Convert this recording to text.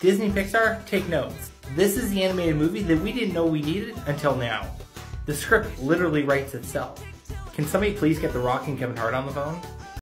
Disney Pixar, take notes. This is the animated movie that we didn't know we needed until now. The script literally writes itself. Can somebody please get the Rock and Kevin Hart on the phone?